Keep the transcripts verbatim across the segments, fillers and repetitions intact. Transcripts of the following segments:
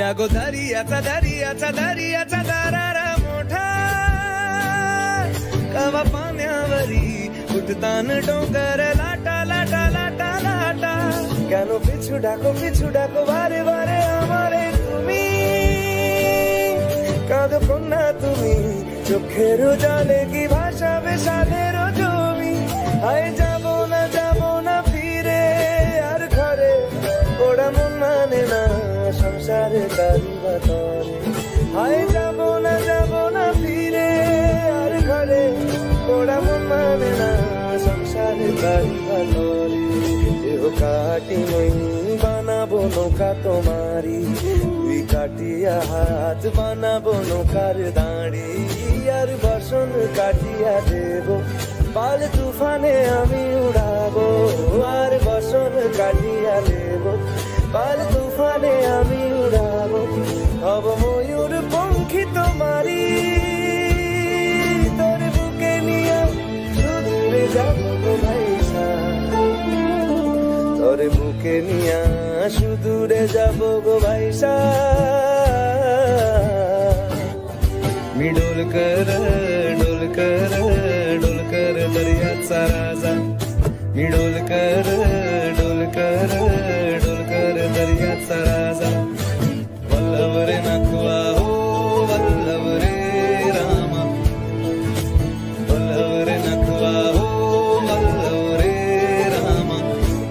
गो दर्याचा दर्याचा दर्याचा दरारा मोठा कवा पाण्यावरी उठतान डोंगर लाटा लाटा लाटा लाटा কেন পিছু ডাকো পিছু ডাকো বারে বারে আমারে তুমি কাঁদো কন্যা তুমি চোখের জলে কি ভাসাবে সাদের জমি আয় যাবো না যাবো না ফিরে আর ঘরে ওরা মন মানে না সংসারে তারি বাতরে আয় যাবো না যাবো না ফিরে আর ঘরে ওরা মন মানে না সংসারে তারি বাতরে দেহ কাটি মই বানাবো নৌকা তোমারি দুই কাটিয়া হাত বানাবো নৌকার দাঁড়ি আর বসন কাটিয়া দেব পাল তুফানে আমি উড়াবো আর বসন কাটিয়া দেব পাল তুফানে আমি উড়াবো হব ময়ূর পঙ্খী তোমারি তোর বুকে নিয়ে সুদূরে যাবো গো ভাইসা তোর বুকে নিয়ে সুদূরে যাবো গো ভাইসা मी डोलकर डोलकर डोलकर दर्याचा राजा मी डोलकर डोलकर डोलकर दर्याचा राजा वल्लभ रे नकुळा हो वल्लभ रे रामा वल्लभ रे नकुळा हो वल्लभ रे रामा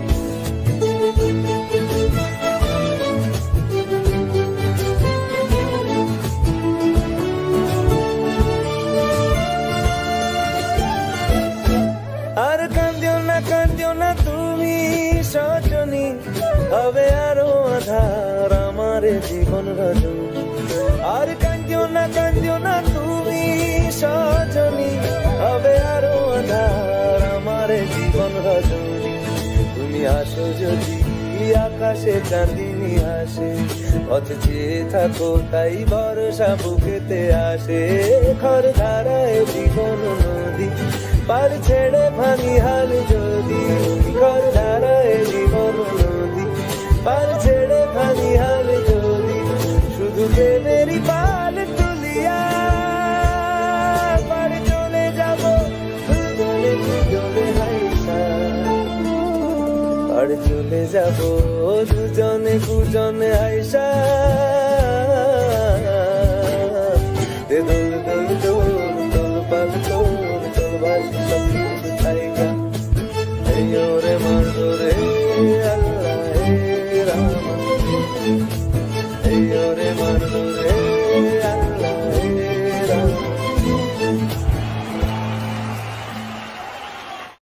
আর কান্দিও না কান্দিও না তুমি সজনী হবে আরো আধার আমার জীবন রজনী আর কান্দিও না কান্দিও না তুমি সজনী হবে আরো আধার আমার জীবন রজনী তুমি আসো যদি আকাশে চাঁদিনী আসে পথ চেয়ে থাকো তাই ভরসা বুকেতে আসে খর ধারায় জীবন নদী পার ছেড়ে ভাঙি হাল যদি ঘর ধারায় জীবন নদী পার ছেড়ে ভাঙি হাল যদি শুধু প্রেমেরই পাল তুলিয়া পার চলে যাব দুজনে দুজনে হাইসা পার চলে যাব দুজনে দুজনে হাইসা দে দোল দোল দোল দোল পাল দোল रे मर्दो रे अल्लाह रे रामा रे मर्दो रे